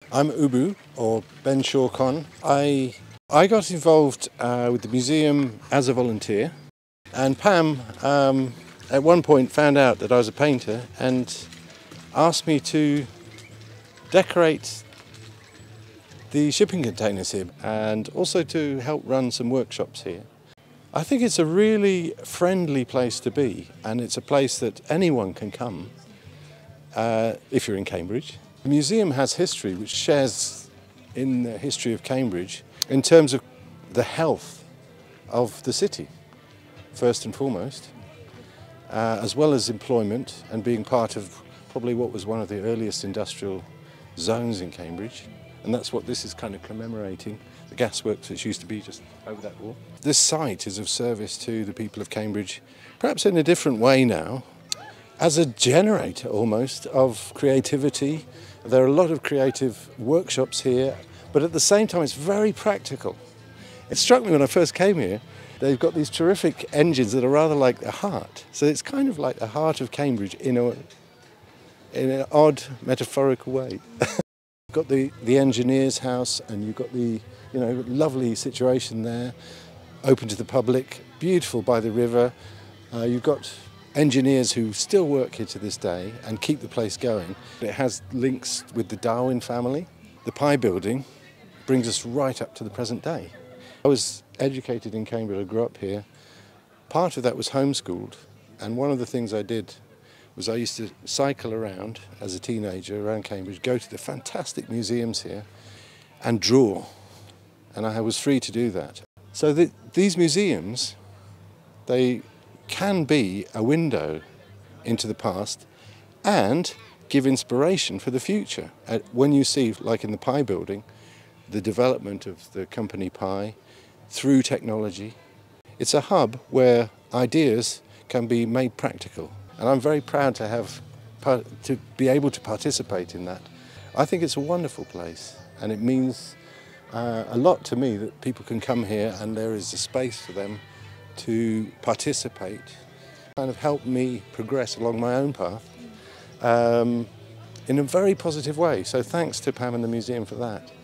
I'm Ubu, or Ben Schorr-Kon. I got involved with the museum as a volunteer, and Pam at one point found out that I was a painter and asked me to decorate the shipping containers here and also to help run some workshops here. I think it's a really friendly place to be, and it's a place that anyone can come if you're in Cambridge. The museum has history which shares in the history of Cambridge in terms of the health of the city, first and foremost, as well as employment and being part of probably what was one of the earliest industrial zones in Cambridge. And that's what this is kind of commemorating, the gasworks which used to be just over that wall. This site is of service to the people of Cambridge, perhaps in a different way now, as a generator almost of creativity. There are a lot of creative workshops here, but at the same time it's very practical. It struck me when I first came here, they've got these terrific engines that are rather like a heart. So it's kind of like the heart of Cambridge in an odd metaphorical way. You've got the engineer's house, and you've got the lovely situation there, open to the public, beautiful by the river. You've got engineers who still work here to this day and keep the place going. It has links with the Darwin family. The Pye building brings us right up to the present day. I was educated in Cambridge, I grew up here. Part of that was homeschooled, and one of the things I did was I used to cycle around as a teenager around Cambridge, go to the fantastic museums here and draw, and I was free to do that. So these museums, they can be a window into the past and give inspiration for the future. When you see, like in the Pye building, the development of the company Pye through technology, it's a hub where ideas can be made practical. And I'm very proud to be able to participate in that. I think it's a wonderful place, and it means a lot to me that people can come here and there is a space for them to participate, kind of help me progress along my own path in a very positive way. So thanks to Pam and the museum for that.